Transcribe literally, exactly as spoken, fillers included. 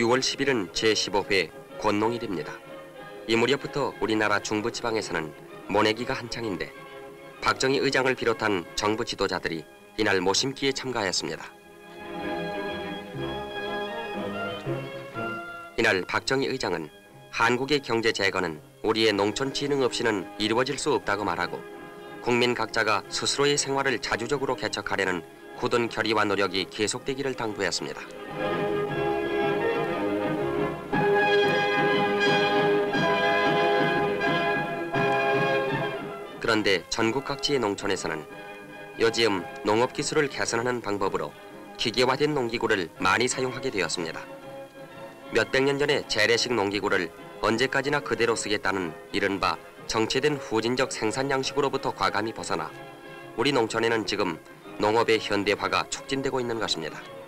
유월 십일은 제십오 회 권농일입니다. 이 무렵부터 우리나라 중부지방에서는 모내기가 한창인데 박정희 의장을 비롯한 정부 지도자들이 이날 모심기에 참가하였습니다. 이날 박정희 의장은 한국의 경제 재건은 우리의 농촌 진흥 없이는 이루어질 수 없다고 말하고 국민 각자가 스스로의 생활을 자주적으로 개척하려는 굳은 결의와 노력이 계속되기를 당부했습니다. 그런데 전국 각지의 농촌에서는 요즘 농업 기술을 개선하는 방법으로 기계화된 농기구를 많이 사용하게 되었습니다. 몇백 년 전의 재래식 농기구를 언제까지나 그대로 쓰겠다는 이른바 정체된 후진적 생산 양식으로부터 과감히 벗어나 우리 농촌에는 지금 농업의 현대화가 촉진되고 있는 것입니다.